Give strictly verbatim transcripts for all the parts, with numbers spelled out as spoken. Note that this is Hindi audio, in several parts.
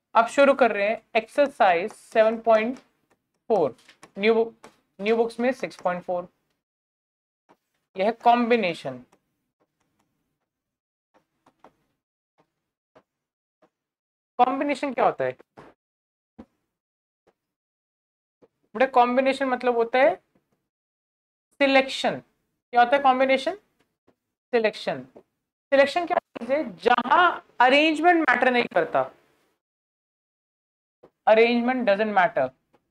अब शुरू कर रहे हैं exercise seven point four, new book new books में सिक्स पॉइंट फोर। यह है कॉम्बिनेशन। कॉम्बिनेशन क्या होता है बेटा? कॉम्बिनेशन मतलब होता है सिलेक्शन। क्या होता है कॉम्बिनेशन? सिलेक्शन। सिलेक्शन क्या चीज है? जहां अरेंजमेंट मैटर नहीं करता, arrangement doesn't matter.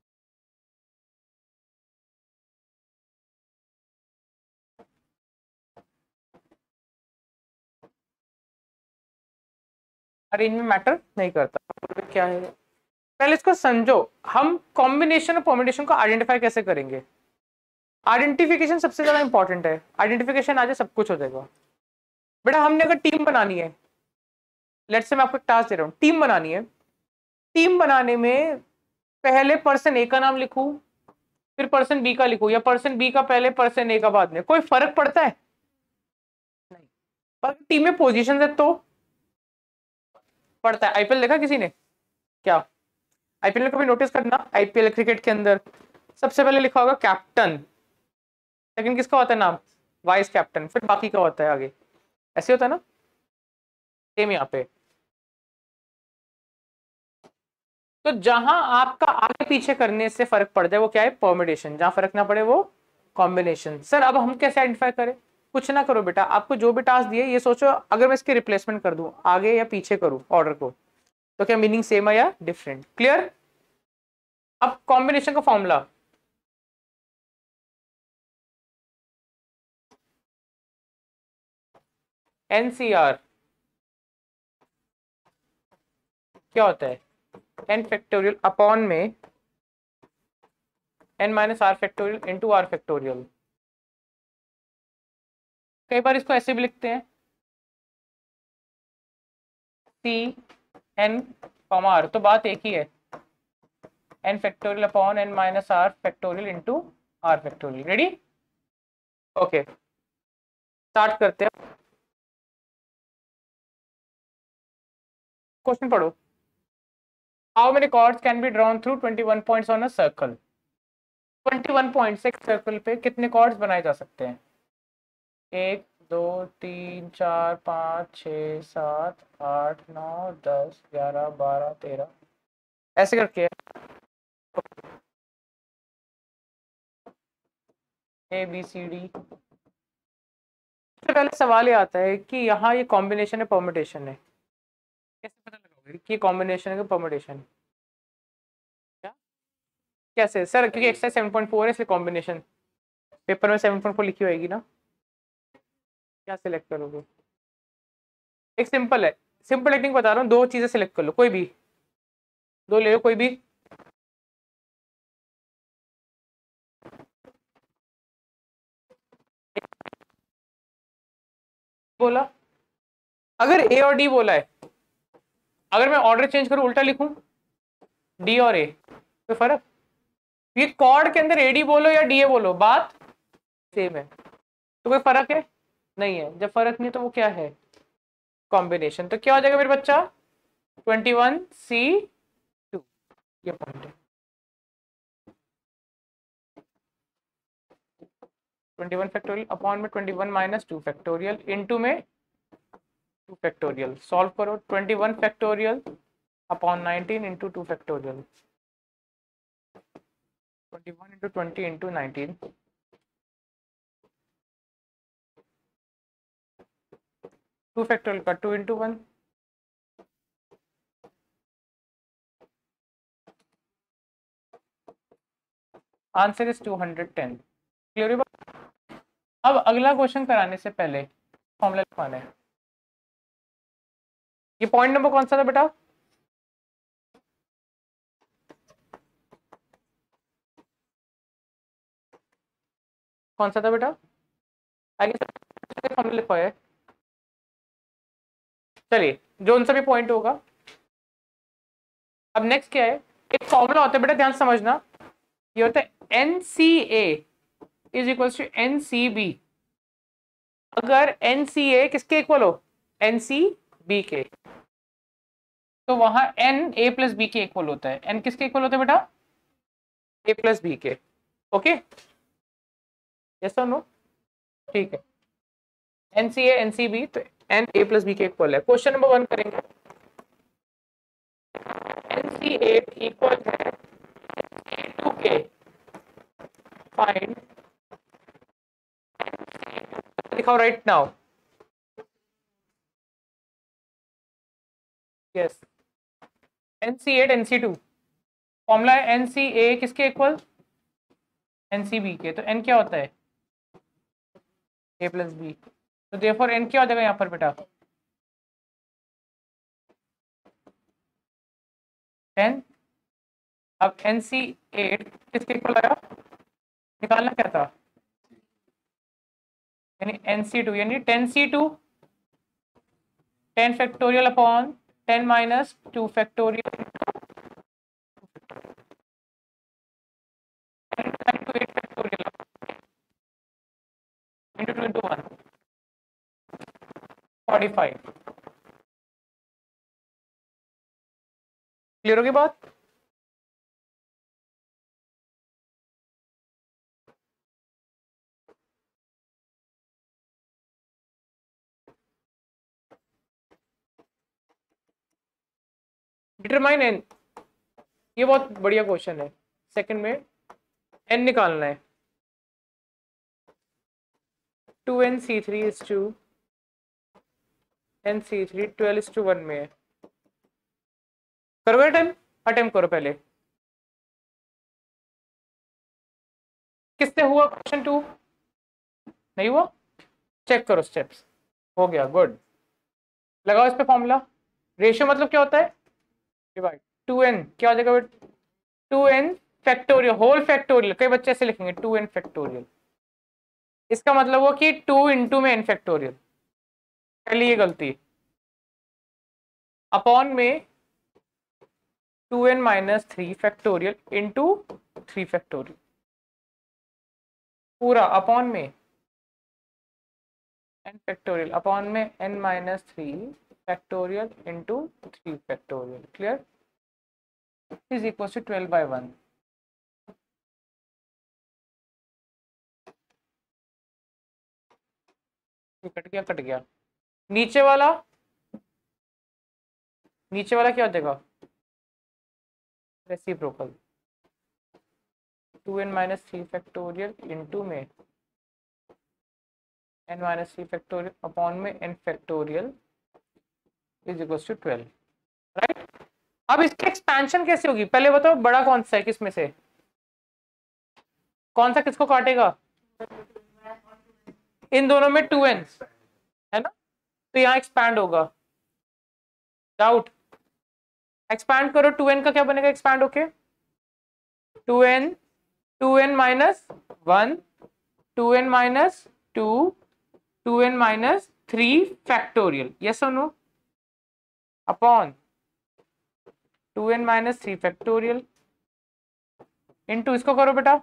Arrangement matter नहीं करता। क्या है? पहले इसको समझो। हम कॉम्बिनेशन और परम्यूटेशन को आइडेंटिफाई कैसे करेंगे? आइडेंटिफिकेशन सबसे ज्यादा इंपॉर्टेंट है। आइडेंटिफिकेशन आ जाए सब कुछ हो जाएगा। बेटा हमने अगर टीम बनानी है, लेट्स से मैं आपको एक टास्क दे रहा हूं, टीम बनानी है। टीम बनाने में पहले पर्सन ए का नाम लिखूं, फिर पर्सन बी का लिखूं, या पर्सन बी का पहले पर्सन ए का बाद में, कोई फर्क पड़ता है? नहीं। पर टीम में पोजीशन है तो पड़ता है। आईपीएल देखा किसी ने? क्या आईपीएल में कभी नोटिस करना, आईपीएल क्रिकेट के अंदर सबसे पहले लिखा होगा कैप्टन, लेकिन किसका होता है नाम? वाइस कैप्टन, फिर बाकी का होता है आगे। ऐसे होता है ना? सेम यहाँ पे। तो जहां आपका आगे पीछे करने से फर्क पड़ जाए वो क्या है? परम्यूटेशन। जहां फर्क ना पड़े वो कॉम्बिनेशन। सर अब हम कैसे आइडेंटिफाई करें? कुछ ना करो बेटा, आपको जो भी टास्क दिए ये सोचो अगर मैं इसके रिप्लेसमेंट कर दूं, आगे या पीछे करूं ऑर्डर को, तो क्या मीनिंग सेम है या डिफरेंट? क्लियर? अब कॉम्बिनेशन का फॉर्मूला, एनसीआर क्या होता है? एन फैक्टोरियल अपॉन में N minus R factorial into R factorial. कई बार इसको ऐसे भी लिखते हैं, सी एन कॉमा आर, तो बात एक ही है, N factorial upon N minus R factorial into R factorial. Ready? Okay, start करते हैं। क्वेश्चन पढ़ो। How many chords can be drawn through twenty one points on a circle? Twenty one points एक सर्कल पे कितने कॉर्ड्स बनाए जा सकते हैं? एक, दो, तीन, चार, पाँच, छ, सात, आठ, नौ, दस, ग्यारह, बारह, तेरह, ऐसे करके ए बी सी डी। सबसे पहले सवाल ये आता है कि यहाँ ये कॉम्बिनेशन है परम्यूटेशन है? कैसे पता लगाओगे कि कॉम्बिनेशन है कि परम्यूटेशन? क्या कैसे सर? क्योंकि एक्सरसाइज सेवन पॉइंट फोर है इसलिए कॉम्बिनेशन। पेपर में सेवन पॉइंट फोर लिखी होगी ना, क्या सिलेक्ट करोगे? एक सिंपल है, सिंपल टेक्निक बता रहा हूँ, दो चीजें सिलेक्ट कर लो, कोई भी दो ले लो, कोई भी। बोला अगर ए और डी बोला है, अगर मैं ऑर्डर चेंज करूं, उल्टा लिखूं, डी और ए, कोई फर्क? ये कॉर्ड के अंदर एडी बोलो या डीए बोलो, बात सेम है। तो कोई फर्क है? नहीं है। जब फर्क नहीं तो वो क्या है? कॉम्बिनेशन। तो क्या हो जाएगा मेरे बच्चा? ट्वेंटी वन सी टू, ये पॉइंट है। ट्वेंटी वन फैक्टोरियल अपॉन में twenty one minus two factorial into में टू फैक्टोरियल। सॉल्व करो, twenty one factorial upon nineteen into two factorial, twenty one into twenty into nineteen, two factorial का two into one, answer is two hundred ten. Clear? अब अगला क्वेश्चन कराने से पहले फॉर्मूला लिखवाना है। ये पॉइंट नंबर कौन सा था बेटा? कौन सा था बेटा? आगे फॉर्मूला लिखवाया है। चलिए जो उनसा भी पॉइंट होगा। अब नेक्स्ट क्या है? एक फॉर्मूला होता है बेटा, ध्यान से समझना। ये होता है N C A is equal to N C B. अगर एन सी ए किसके इक्वल हो? एन सी बी के। तो वहां n a प्लस बी के इक्वल होता है। n किसके इक्वल होता है बेटा? a प्लस बी के। ओके, यस और नो? ठीक है, N C A N C B, तो n a प्लस बी के इक्वल है। क्वेश्चन नंबर वन करेंगे। एन सी एट इक्वल है टू के, फाइंड, दिखाओ right now. Yes, N C eight N C two, formula है एन सी ए किसके इक्वल? एन सी बी के। तो n क्या होता है? a plus B. तो देयरफॉर n क्या हो जाएगा यहाँ पर बेटा? टेन। अब एन सी एट किसके इक्वल आया? निकालना क्या था? यानी एन सी टू, यानी ten C two, ten factorial upon ten minus two factorial into eight factorial into two into one, forty five. Clear होगी बात? डिटरमाइन एन, ये बहुत बढ़िया क्वेश्चन है। सेकंड में एन निकालना है। Two N C three is to N C three twelve is to one में है। करोगे अटेम्प्ट? अटेम्प्ट करो पहले। किससे हुआ क्वेश्चन टू? नहीं हुआ? चेक करो स्टेप्स। हो गया, गुड। लगाओ इस पे फॉर्मूला। रेशियो मतलब क्या होता है? डिवाइड। टू एन क्या हो जाएगा? Two N factorial, whole factorial. कई बच्चे ऐसे लिखेंगे टू एन फैक्टोरियल, इसका मतलब वो कि टू इंटू में एन फैक्टोरियल। पहली ये गलती। अपॉन में two n minus three factorial into three factorial, पूरा अपॉन में एन फैक्टोरियल अपॉन में N minus three factorial into three factorial. Clear? Is equal to twelve by one. Cut गया, कट गया। नीचे वाला, नीचे वाला क्या हो जाएगा? Reciprocal. Two n minus three factorial into में N minus three factorial upon में n factorial is equal to twelve. Right? अब इसकी एक्सपेंशन कैसे होगी? पहले बताओ बड़ा कौन सा है, किसमें से कौन सा किसको काटेगा? इन दोनों में टू एन है ना, तो यहाँ एक्सपैंड होगा। डाउट? एक्सपैंड करो, टू एन का क्या बनेगा एक्सपैंड होके? Two n, two n minus one, two n minus two, two n minus three factorial. Yes और no? Upon two n minus three factorial into, इसको करो बेटा,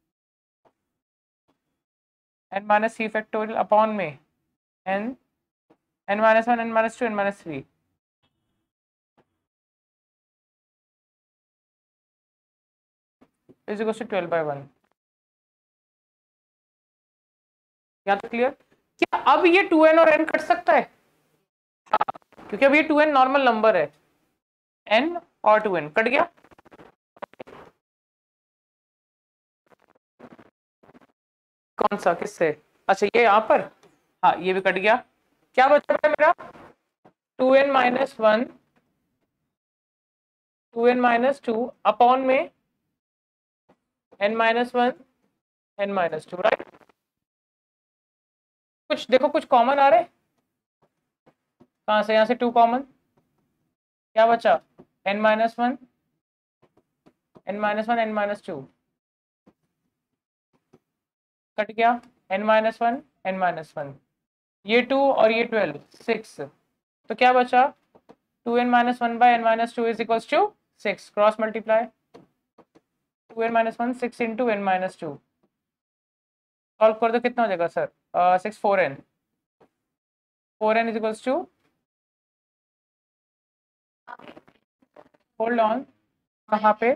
n minus three factorial upon में n, n minus one, n minus two, n minus three. Is equal to twelve by one. यहाँ तक क्लियर? क्या अब ये टू एन और एन कट सकता है? हाँ, क्योंकि अब ये टू एन नॉर्मल नंबर है, एन और टू एन कट गया। कौन सा, किससे? अच्छा ये यहाँ पर, हाँ ये भी कट गया। क्या बचा है मेरा? Two n minus one, two n minus two upon में N minus one, n minus two. Right? कुछ देखो, कुछ कॉमन आ रहे? कहां से? यहाँ से टू कॉमन, क्या बचा? N minus one, n minus one, n minus two cut गया। N minus one, n minus one, ये टू और ये ट्वेल्व, सिक्स। तो क्या बचा? Two n minus one by n minus two is equal to six. Cross multiply, two n minus one, six into n minus two. Solve कर दो, कितना हो जाएगा sir? Six, four n, four n is equal to hold on, कहाँ पे,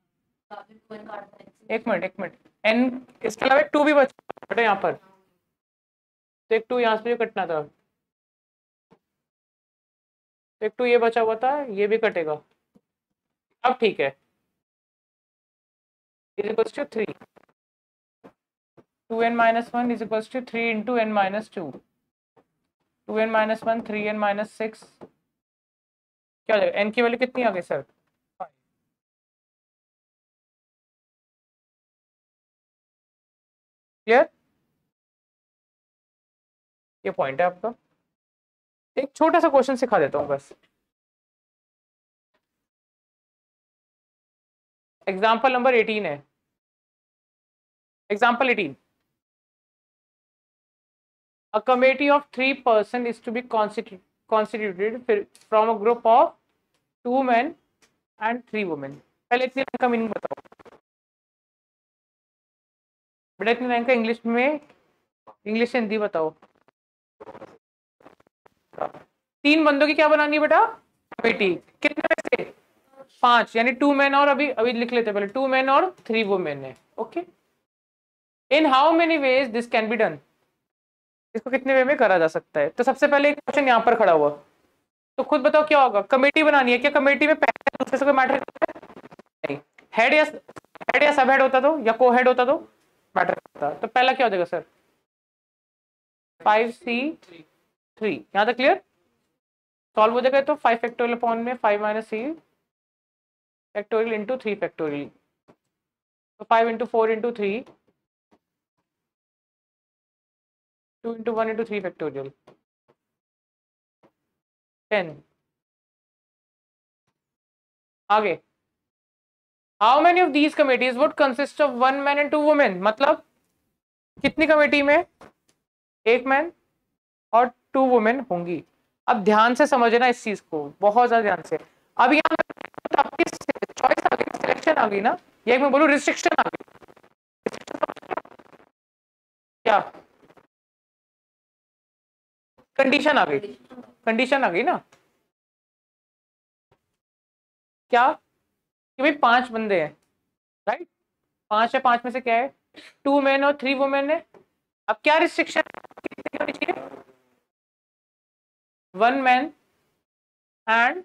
एक मिनट एक मिनट, एन इसके अलावा टू भी बचा बेटा यहाँ पर, तो एक टू यहाँ से भी कटना था, एक टू ये बचा हुआ था, ये भी कटेगा। अब ठीक है, is equals to three, two n minus one is equals to three into n minus two, two n minus one, three n minus six, क्या हो जाएगा, एन की वैल्यू कितनी आ गई सर, क्लियर, ये पॉइंट है आपका। एक छोटा सा क्वेश्चन सिखा देता हूँ बस, एग्जाम्पल नंबर एटीन है, example eighteen, a committee of three person is to be constitu constituted from a group of two men and three women। पहले इतनी लाइन का मीनिंग बताओ बेटा, इतनी लाइन का इंग्लिश में, इंग्लिश से हिंदी बताओ। तीन बंदों की क्या बनानी है बेटा, कमेटी, कितने में से, पांच, यानी टू मैन और, अभी अभी लिख लेते पहले, टू मैन और थ्री वुमेन है, okay. In how many ways this can be done, इसको कितने वे में करा जा सकता है। तो सबसे पहले एक क्वेश्चन यहाँ पर खड़ा हुआ, तो खुद बताओ क्या होगा, कमेटी बनानी है, क्या कमेटी में पहले दूसरे से कोई मैटर करता है, नहीं, हेड या हेड या सब हेड होता तो, या को हेड होता तो मैटर करता। तो पहला क्या हो जाएगा सर, फाइव सी थ्री, यहाँ तक क्लियर, सॉल्व हो जाएगा। तो फाइव फैक्टोरियल अपॉन में five minus C factorial into three factorial, तो five into four into three, two into one into three factorial, ten. आगे, how many of these committees would consist of one man and two women, मतलब कितनी कमेटी में एक मैन और टू वुमेन होंगी। अब ध्यान से समझना इस चीज को, बहुत ज्यादा ध्यान से। अब यहाँ तो आपकी चॉइस आ गई, सिलेक्शन आ गई ना, ये मैं बोलूं रिस्ट्रिक्शन आ गई, क्या कंडीशन आ गई, कंडीशन आ गई ना, क्या कि भाई पांच बंदे हैं, राइट, पांच है, पांच में से क्या है, टू मैन और थ्री वुमेन है। अब क्या रिस्ट्रिक्शन होनी चाहिए, one man and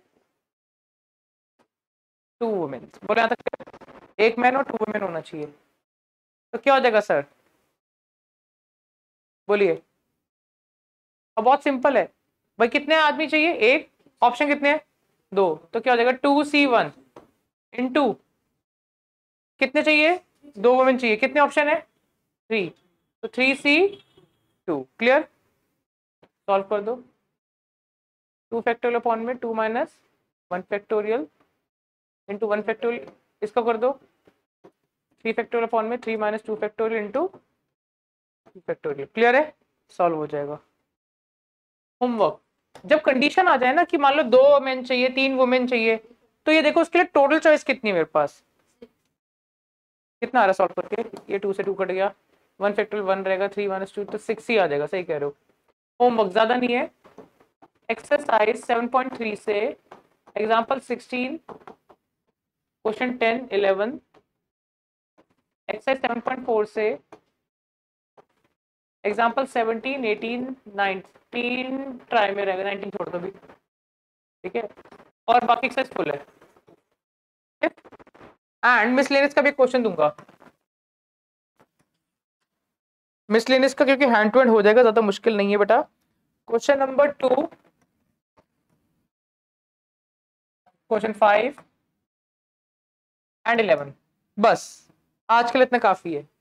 two women, बोले यहाँ तक एक मैन और टू वुमेन होना चाहिए। तो क्या हो जाएगा सर, बोलिए। अब बहुत सिंपल है भाई, कितने आदमी चाहिए, एक, ऑप्शन कितने हैं, दो, तो क्या हो जाएगा टू सी वन इंटू, कितने चाहिए, दो वुमेन चाहिए, कितने ऑप्शन है, थ्री, तो three C two, clear, solve कर दो। टू फैक्टोरियल अपॉन में two minus one factorial into one factorial, इसको कर दो, थ्री फैक्टोरियल अपॉन में three minus two factorial into two factorial, clear है, सॉल्व हो जाएगा। होमवर्क, जब कंडीशन आ जाए ना कि मान लो दो मेन चाहिए, तीन वुमेन चाहिए, तो ये देखो उसके लिए टोटल चॉइस कितनी है मेरे पास, कितना आ रहा है सॉल्व करके, ये टू से टू कट गया, वन फैक्टोरियल वन रहेगा, थ्री माइनस टू तो सिक्स ही आ जाएगा, सही कह रहे हो। होमवर्क ज्यादा नहीं है, एक्सरसाइज सेवन पॉइंट थ्री से example sixteen, question ten, eleven, exercise seven point four से example seventeen, eighteen, nineteen try में रहेगा, नाइनटीन छोड़ दो भी, ठीक है, और बाकी एक्सरसाइज फुल है। एंड मिसलेनियस का भी क्वेश्चन दूंगा, मिसलेनियस का क्योंकि हैंड टू हैंड हो जाएगा, ज्यादा मुश्किल नहीं है बेटा। Question number two, question five and eleven, बस आज के लिए इतना काफी है।